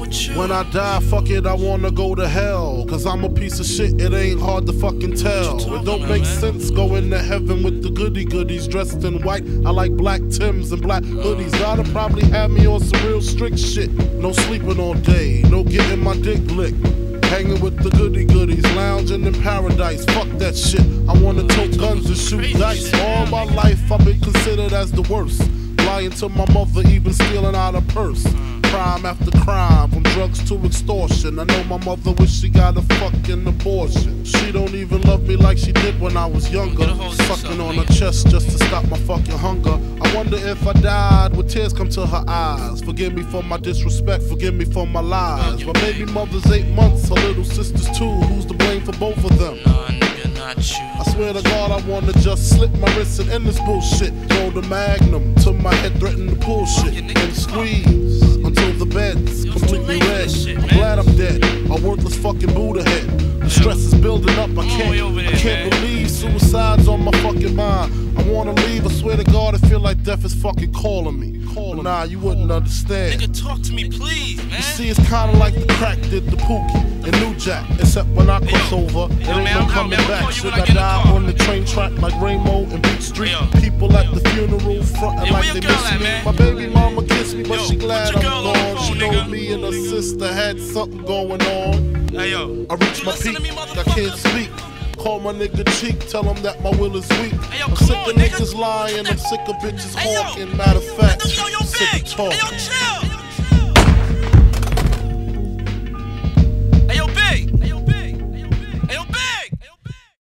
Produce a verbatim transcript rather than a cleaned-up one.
with you? When I die, fuck it, I wanna go to hell. Cause I'm a piece of shit, it ain't hard to fucking tell. It don't about, make man? sense going to heaven with the goody goodies dressed in white. I like black Tims and black hoodies. Gotta probably have me on some real strict shit. No sleeping all day, no getting my dick licked. Hanging with the goody goodies, lounging in paradise. Fuck that shit. I wanna tote guns and shoot dice. All my life I've been considered as the worst. Lying to my mother, even stealing out her purse. Crime after crime, from drugs to extortion. I know my mother wish she got a fucking abortion. She don't even love me like she did when I was younger. Sucking on her chest just to stop my fucking hunger. I wonder if I died, would tears come to her eyes? Forgive me for my disrespect, forgive me for my lies. My baby mother's eight months, her little sister's two. Who's to blame for both of them? Not you. I swear to God, I wanna just slip my wrist and end this bullshit. Throw the magnum to my head, threaten to pull shit and squeeze until the bed's completely red. I'm glad I'm dead, a worthless fucking Buddha head. The stress is building up, I can't, I can't believe suicide's on my fucking mind. I wanna leave, I swear to God, I feel like death is fucking calling me. But nah, you wouldn't understand. Nigga, talk to me, please, man. You see, it's kinda like the crack did the Pookie and New Jack. Except when I cross over, it ain't no coming back. Should I die on the train track like Rainbow and Beach Street? People at the funeral frontin' like they miss me. My baby mama kissed me, but she glad I'm gone. She know me and her sister had something going on. I reached my peak, I can't speak. Call my nigga cheek, tell him that my will is weak. I'm sick of niggas lying, I'm sick of bitches hawking. Matter of fact, I'm sick of talking.